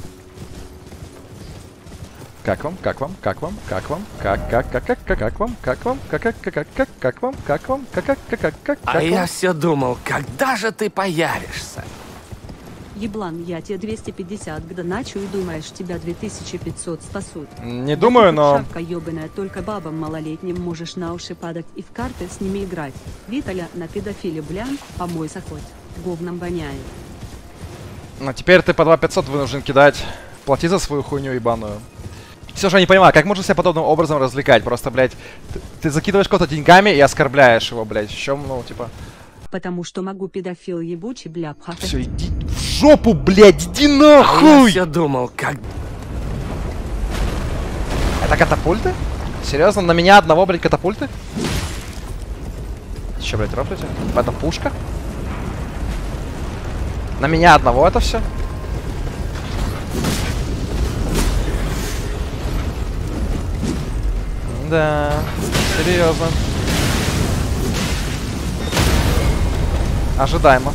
Как вам? Как вам? Как вам? Как вам? Как вам? Как вам? Как вам? А я все думал, когда же ты появишься? Еблан, я тебе 250 к доначу и думаешь, тебя 2500 спасут. Не думаю, но... Шапка ёбаная, только бабам малолетним можешь на уши падать и в карты с ними играть. Виталя на педофиле, блян, помойся хоть. Говном воняет. Ну теперь ты по 2500 вынужден кидать. Плати за свою хуйню ебаную. Все же я не понимаю, как можно себя подобным образом развлекать? Просто, блядь, ты закидываешь кого-то деньгами и оскорбляешь его, блядь. В чем, ну, типа... Потому что могу педофил ебучий, бляпха. Все, иди в жопу, блядь, иди А я нахуй! все думал, как... Это катапульты? Серьезно, на меня одного, блядь, катапульты? Че, блядь, рофлите? Это пушка? На меня одного это все? Да, серьезно. Ожидаемо.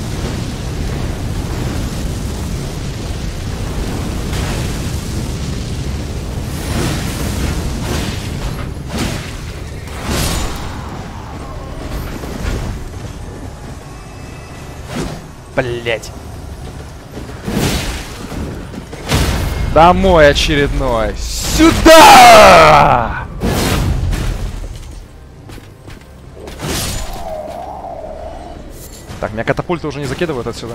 Блять. Домой очередной. Сюда! Так, меня катапульты уже не закидывают отсюда.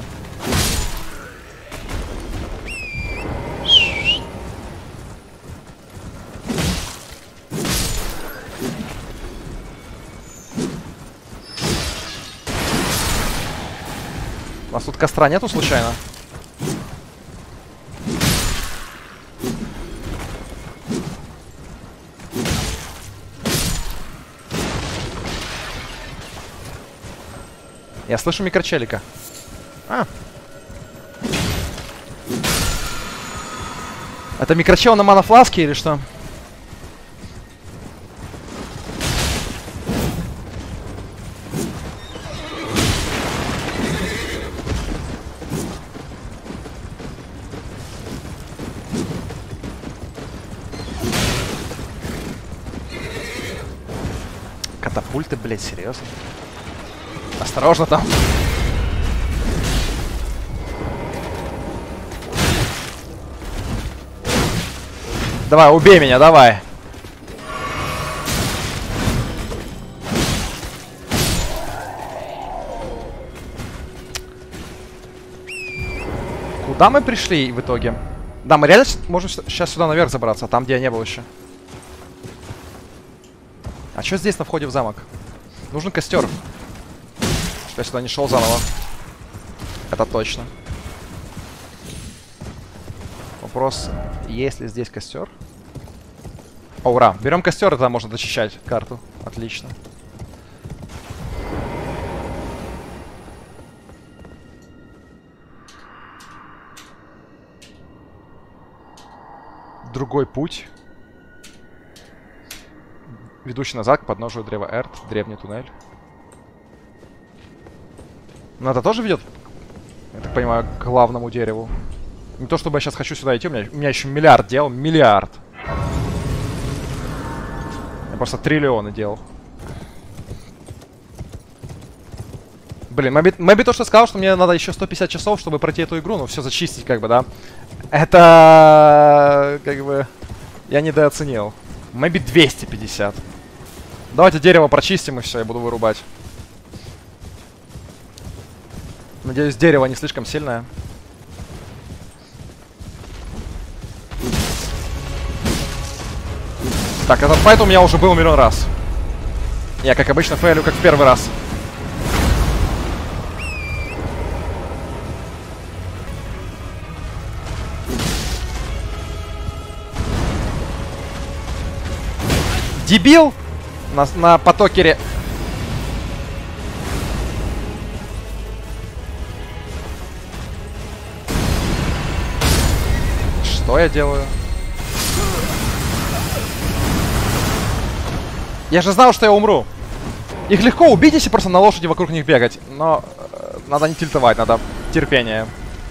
У нас тут костра нету случайно? Я слышу микрочелика. А. Это микрочел на манофласке или что? Катапульты, блядь, серьезно? Осторожно там. Давай, убей меня, давай. Куда мы пришли в итоге? Да, мы реально можем сейчас сюда наверх забраться, там, где я не был еще. А что здесь на входе в замок? Нужен костер. Я сюда не шел заново. Это точно. Вопрос, есть ли здесь костер? О, ура! Берем костер, и тогда можно дочищать карту. Отлично. Другой путь. Ведущий назад к подножию древа Эрт. Древний туннель. Но это тоже ведет, я так понимаю, к главному дереву. Не то чтобы я сейчас хочу сюда идти, у меня еще миллиард дел. Миллиард. Я просто триллионы дел. Блин, Мэби то, что сказал, что мне надо еще 150 часов, чтобы пройти эту игру, ну все зачистить, как бы, да. Это, как бы, я недооценил. Мэби 250. Давайте дерево прочистим и все, я буду вырубать. Надеюсь, дерево не слишком сильное. Так, этот файт у меня уже был миллион раз. Я, как обычно, фейлю, как в первый раз. Дебил! На потокере. Что я делаю? Я же знал, что я умру. Их легко убить, если просто на лошади вокруг них бегать. Но надо не тильтовать, надо терпение.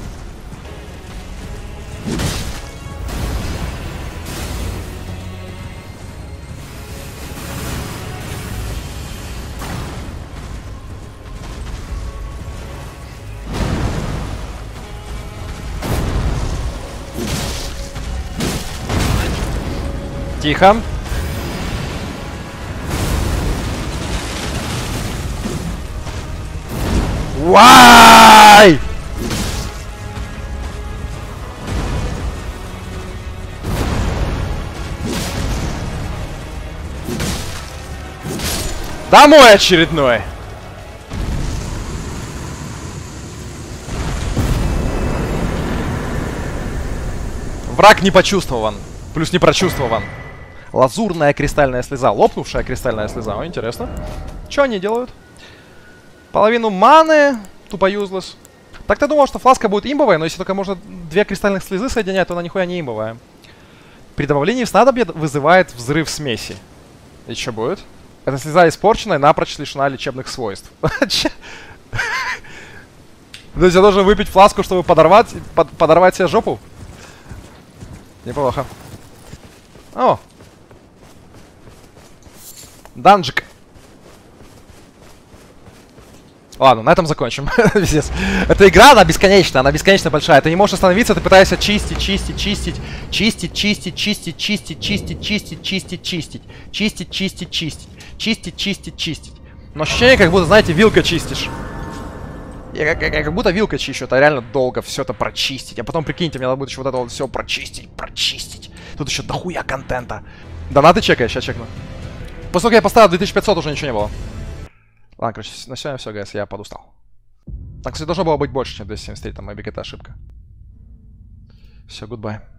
Тихо. Why? Домой очередной. Враг не почувствован. Плюс не прочувствован. Лазурная кристальная слеза. Лопнувшая кристальная слеза. О, интересно. Что они делают? Половину маны. Тупо юзлесс. Так-то думал, что фласка будет имбовая, но если только можно 2 кристальных слезы соединять, то она нихуя не имбовая. При добавлении в снадобье вызывает взрыв смеси. И что будет? Эта слеза испорчена и напрочь лишена лечебных свойств. То есть я должен выпить фласку, чтобы подорвать себе жопу? Неплохо. О! Данжик. Ладно, на этом закончим. Эта игра, она бесконечна большая. Ты не можешь остановиться, ты пытаешься чистить. Но ощущение, как будто, знаете, вилкой чистишь. Как будто вилкой чищу, это реально долго все это прочистить. А потом, прикиньте, мне надо будет еще вот это вот все прочистить. Тут еще дохуя контента. Донаты чекай, сейчас чекну. После того, как я поставил 2500, уже ничего не было. Ладно, короче, на сегодня все, гайс, я подустал. Так, кстати, должно было быть больше, чем 273, там, моя какая-то ошибка. Все, гудбай.